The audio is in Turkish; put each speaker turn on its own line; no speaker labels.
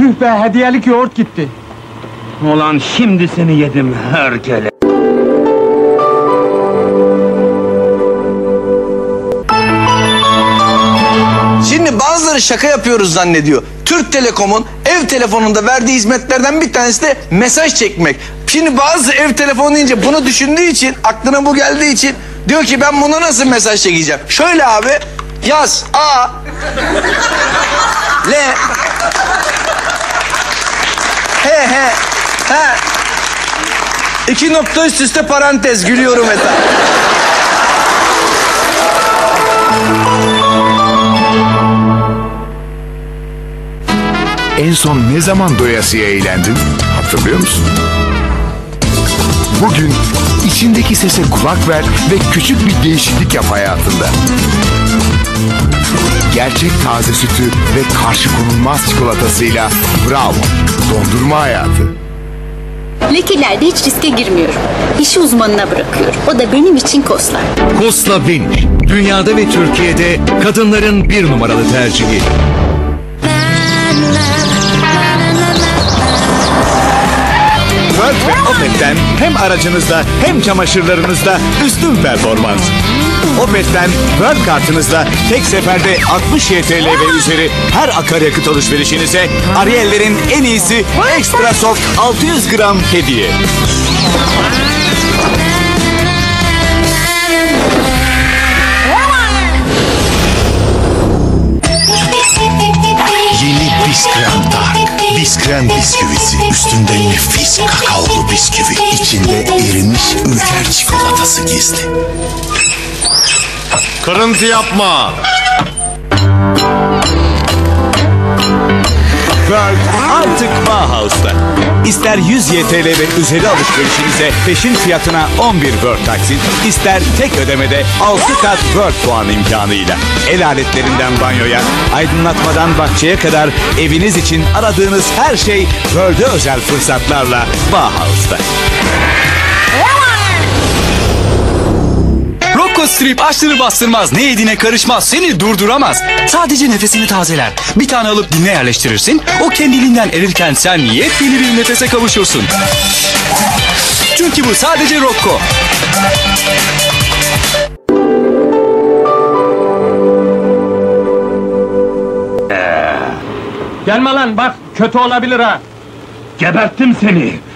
Tüh be, hediyelik yoğurt gitti.
Ulan şimdi seni yedim hergele.
Şimdi bazıları şaka yapıyoruz zannediyor. Türk Telekom'un ev telefonunda verdiği hizmetlerden bir tanesi de mesaj çekmek. Şimdi bazı ev telefonu deyince bunu düşündüğü için, aklına bu geldiği için diyor ki ben buna nasıl mesaj çekeceğim? Şöyle abi, yaz A L H İki nokta üst üste parantez, gülüyorum eta.
En son ne zaman doyasıya eğlendin? Hatırlıyor musun? Bugün içindeki sese kulak ver ve küçük bir değişiklik yap hayatında. Gerçek taze sütü ve karşı konulmaz çikolatasıyla Bravo, dondurma hayatı.
Lekelerde hiç riske girmiyorum. İşi uzmanına bırakıyorum. O da benim için Koslar.
Kosla Vinç, dünyada ve Türkiye'de kadınların bir numaralı tercihi.
World ve Opet'ten hem aracınızda hem çamaşırlarınızda üstün performans. Opet'ten World kartınızla tek seferde 60 YTL ve üzeri her akaryakıt alışverişinize Ariel'lerin en iyisi Extra Soft 600 gram hediye.
Yeni Biskrem Dark. Biskrem bisküvisi. Üstünde nefis kakaolu bisküvi. İçinde erimiş ülker çikolatası gizli.
Kırıntı yapma. World artık Bauhaus'ta. İster 100 YTL ve üzeri alışverişinize peşin fiyatına 11 World taksit, ister tek ödemede 6 kat World puan imkanıyla. El aletlerinden banyoya, aydınlatmadan bahçeye kadar eviniz için aradığınız her şey World'e özel fırsatlarla Bauhaus'ta.
Rocco Strip açtırı bastırmaz, ne yediğine karışmaz, seni durduramaz. Sadece nefesini tazeler. Bir tane alıp diline yerleştirirsin, o kendiliğinden erirken sen yepyeni bir nefese kavuşursun. Çünkü bu sadece Rocco.
Gelme lan, bak kötü olabilir ha.
Geberttim seni.